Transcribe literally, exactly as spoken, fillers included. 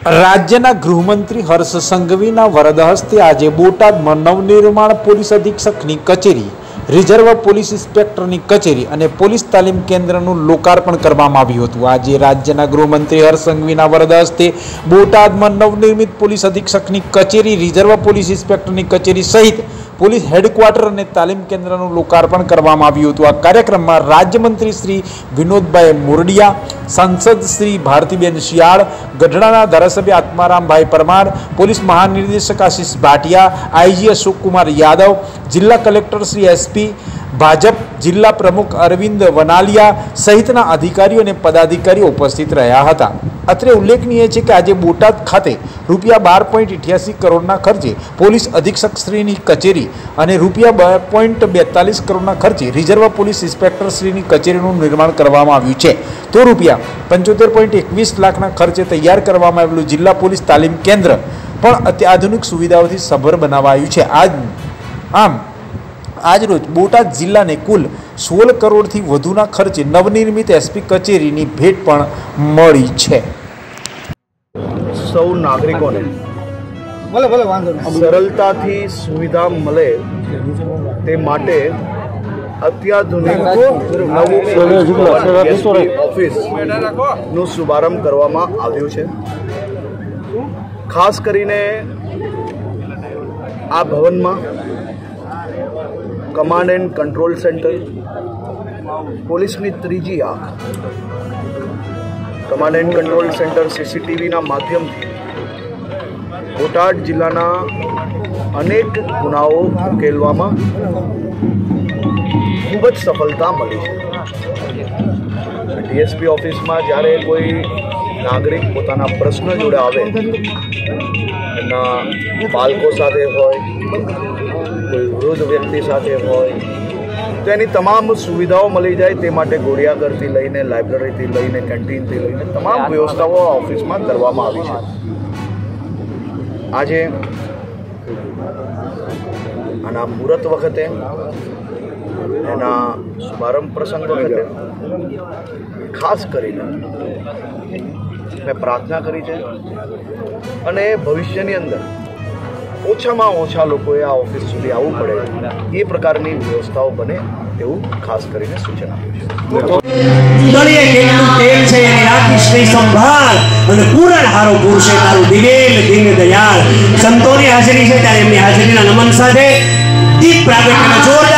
રાજ્યના ગૃહમંત્રી હર્ષ સંઘવીના વરદ હસ્તે આજે બોટાદમાં નવનિર્માણ પોલીસ અધિક્ષકની કચેરી, રિઝર્વ પોલીસ ઇન્સ્પેક્ટરની કચેરી અને પોલીસ તાલીમ કેન્દ્રનું લોકાર્પણ કરવામાં આવ્યું હતું। આજે રાજ્યના ગૃહમંત્રી હર્ષ સંઘવીના વરદ હસ્તે બોટાદમાં નવનિર્મિત પોલીસ અધિક્ષકની કચેરી, રિઝર્વ પોલીસ ઇન્સ્પેક્ટરની કચેરી સહિત પોલીસ હેડક્વાર્ટર અને તાલીમ કેન્દ્રનું લોકાર્પણ કરવામાં આવ્યું હતું। આ કાર્યક્રમમાં રાજ્યમંત્રી શ્રી વિનોદભાઈ મોરડિયા, સાંસદ શ્રી ભારતીબેન શિયાળ, ગઢડાના ધારાસભ્ય આત્મારામભાઈ પરમાર, પોલીસ મહાનિર્દેશક આશિષ ભાટિયા, આઈજી અશોકકુમાર યાદવ, જિલ્લા કલેક્ટર શ્રી એસપી, ભાજપ જિલ્લા પ્રમુખ અરવિંદ વનાલિયા સહિતના અધિકારીઓ અને પદાધિકારીઓ ઉપસ્થિત રહ્યા હતા। અત્રે ઉલ્લેખનીય છે કે આજે બોટાદ ખાતે રૂપિયા બાર પોઈન્ટ અઠ્યાસી કરોડના ખર્ચે પોલીસ અધિક્ષક શ્રીની કચેરી અને રૂપિયા બે પોઈન્ટ બેતાલીસ કરોડના ખર્ચે રિઝર્વ પોલીસ ઇન્સ્પેક્ટર શ્રીની કચેરીનું નિર્માણ કરવામાં આવ્યું છે, તો રૂપિયા પંચોતેર પોઈન્ટ એકવીસ લાખના ખર્ચે તૈયાર કરવામાં આવેલું જિલ્લા પોલીસ તાલીમ કેન્દ્ર પણ અત્યાધુનિક સુવિધાઓથી સભર બનાવાયું છે। આજ આમ આજરોજ બોટાદ જિલ્લાને કુલ સોળ કરોડથી વધુના ખર્ચે નવનિર્મિત એસપી કચેરીની ભેટ પણ મળી છે। સૌ નાગરિકોને સરળતાથી સુવિધા મળે તે માટે અત્યાધુનિક ઓફિસનો શુભારંભ કરવામાં આવ્યો છે। ખાસ કરીને આ ભવનમાં કમાન્ડ એન્ડ કંટ્રોલ સેન્ટર, પોલીસની ત્રીજી આંખ, કમાન્ડ એન્ડ કંટ્રોલ સેન્ટર સીસીટીવીના માધ્યમથી બોટાદ જિલ્લાના અનેક ગુનાઓ ઉકેલવામાં ખૂબ જ સફળતા મળી છે। ડીએસપી ઓફિસમાં જ્યારે કોઈ નાગરિક પોતાના પ્રશ્ન જોડે આવે, એના બાળકો સાથે હોય, કોઈ વૃદ્ધ વ્યક્તિ સાથે હોય, તો એની તમામ સુવિધાઓ મળી જાય તે માટે ઘોડિયાઘરથી લઈને, લાઇબ્રેરીથી લઈને, કેન્ટીનથી લઈને તમામ વ્યવસ્થાઓ આ ઓફિસમાં કરવામાં આવી છે। આજે આના મુહૂર્ત વખતે, એના શુભારંભ પ્રસંગ વખતે ખાસ કરીને મેં પ્રાર્થના કરી છે અને ભવિષ્યની અંદર ઓછામાં ઓછા લોકોએ આ ઓફિસ સુધી આવવું પડે એ પ્રકારની વ્યવસ્થાઓ બને એવું ખાસ કરીને સૂચન આપ્યું છે। સંતોની હાજરી છે ત્યારે એમની હાજરીના નમન સાથે દીપ પ્રાગટ્યના જોર